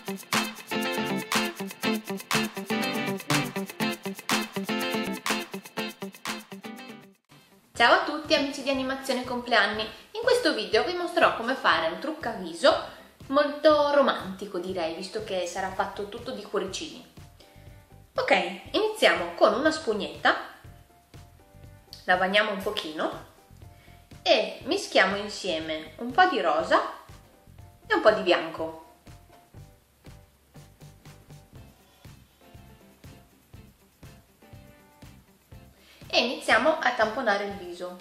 Ciao a tutti amici di Animazione Compleanni, in questo video vi mostrerò come fare un trucco a viso molto romantico, direi, visto che sarà fatto tutto di cuoricini. Ok, iniziamo con una spugnetta, la bagniamo un pochino e mischiamo insieme un po' di rosa e un po' di bianco. E iniziamo a tamponare il viso.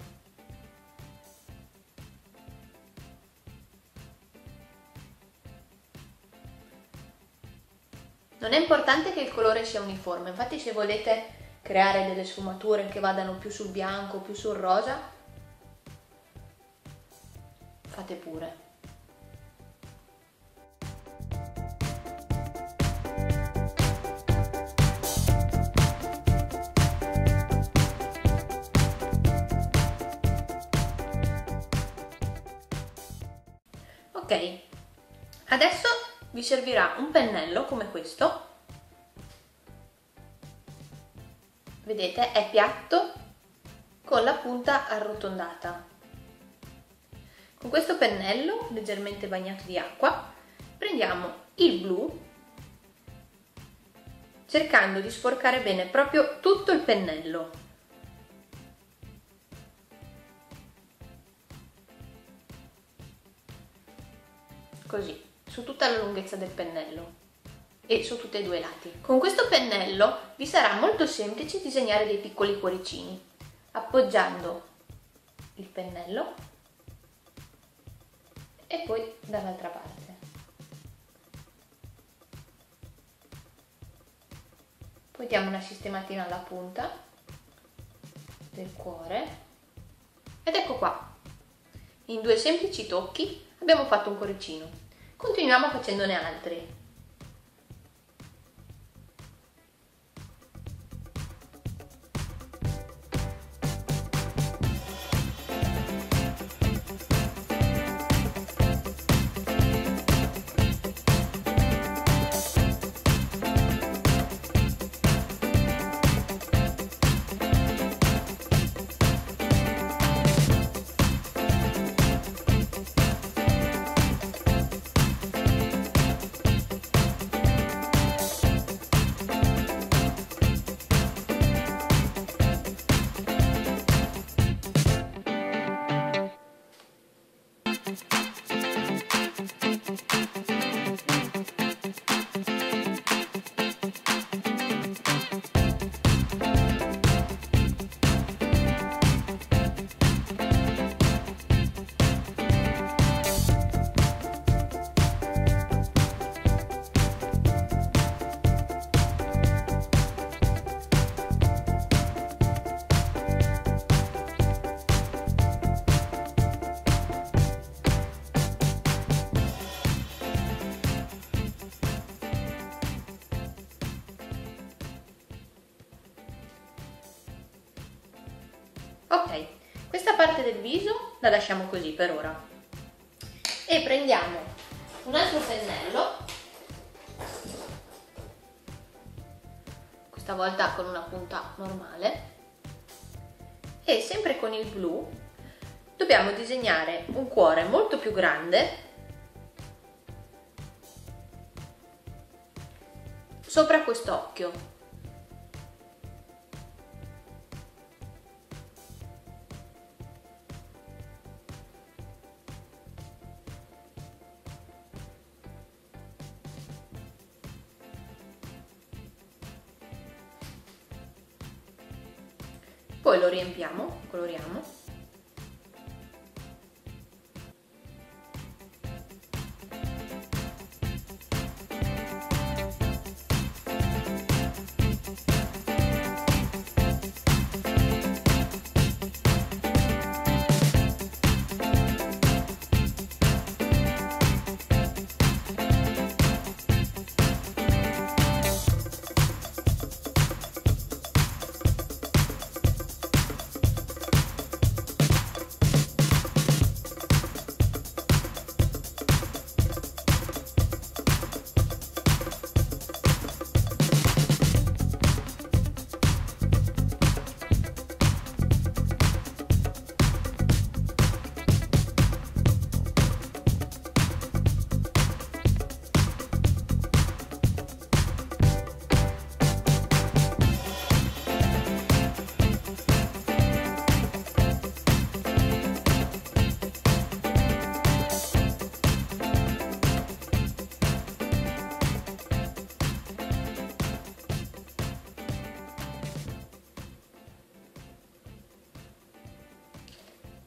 Non è importante che il colore sia uniforme, infatti se volete creare delle sfumature che vadano più sul bianco, più sul rosa, fate pure. Ok, adesso vi servirà un pennello come questo, vedete è piatto con la punta arrotondata. Con questo pennello leggermente bagnato di acqua prendiamo il blu cercando di sporcare bene proprio tutto il pennello. Così, su tutta la lunghezza del pennello e su tutti e due i lati. Con questo pennello vi sarà molto semplice disegnare dei piccoli cuoricini, appoggiando il pennello e poi dall'altra parte. Poi diamo una sistematina alla punta del cuore ed ecco qua, in due semplici tocchi abbiamo fatto un cuoricino. Continuiamo facendone altri. Ok, questa parte del viso la lasciamo così per ora e prendiamo un altro pennello, questa volta con una punta normale, e sempre con il blu dobbiamo disegnare un cuore molto più grande sopra quest'occhio. Poi lo riempiamo, coloriamo.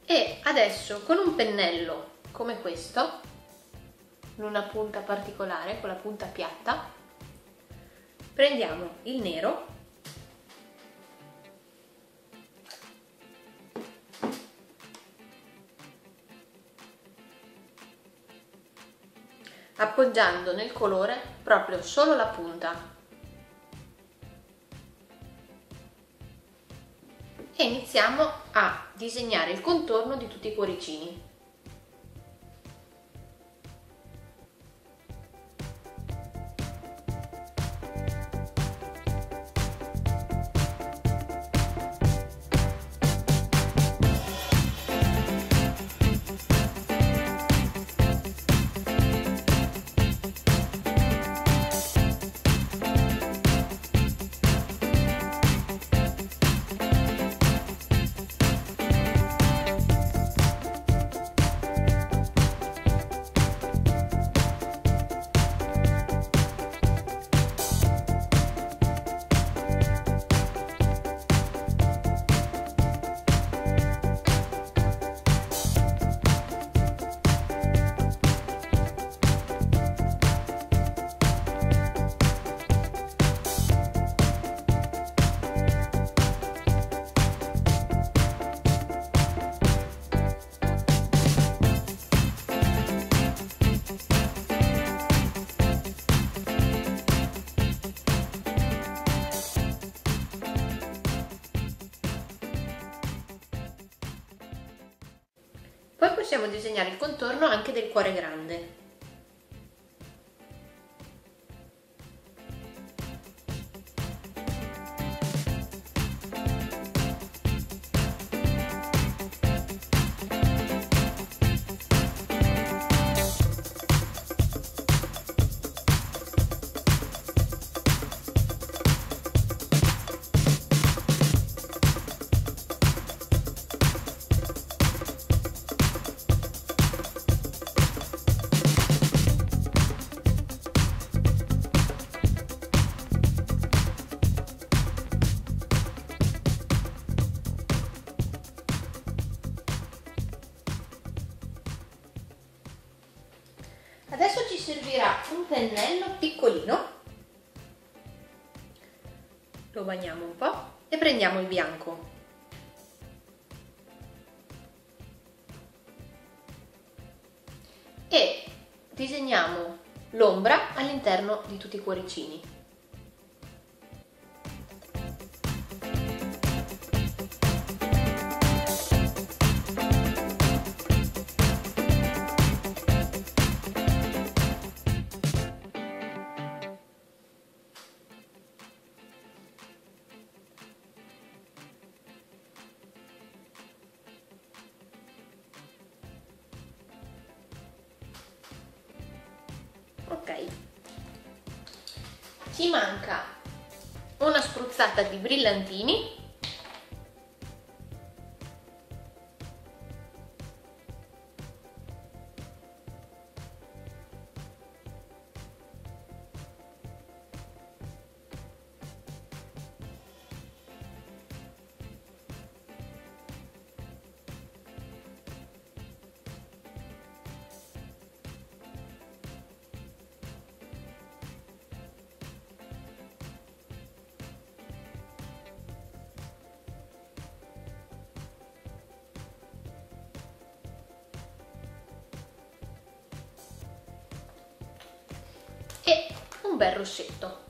E adesso con un pennello come questo, in una punta particolare, con la punta piatta, prendiamo il nero appoggiando nel colore proprio solo la punta e iniziamo a disegnare il contorno di tutti i cuoricini. Poi possiamo disegnare il contorno anche del cuore grande. Adesso ci servirà un pennello piccolino, lo bagniamo un po' e prendiamo il bianco. E disegniamo l'ombra all'interno di tutti i cuoricini. Ok, ci manca una spruzzata di brillantini e un bel rossetto.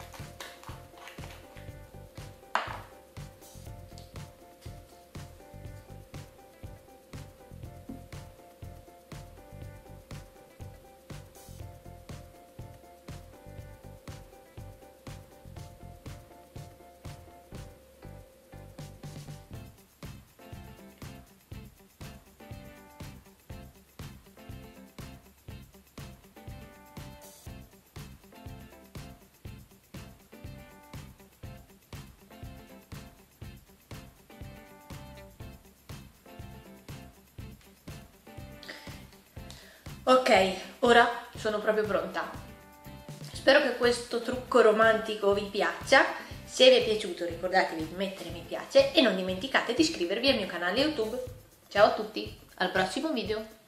Ok, ora sono proprio pronta. Spero che questo trucco romantico vi piaccia. Se vi è piaciuto ricordatevi di mettere mi piace e non dimenticate di iscrivervi al mio canale YouTube. Ciao a tutti, al prossimo video!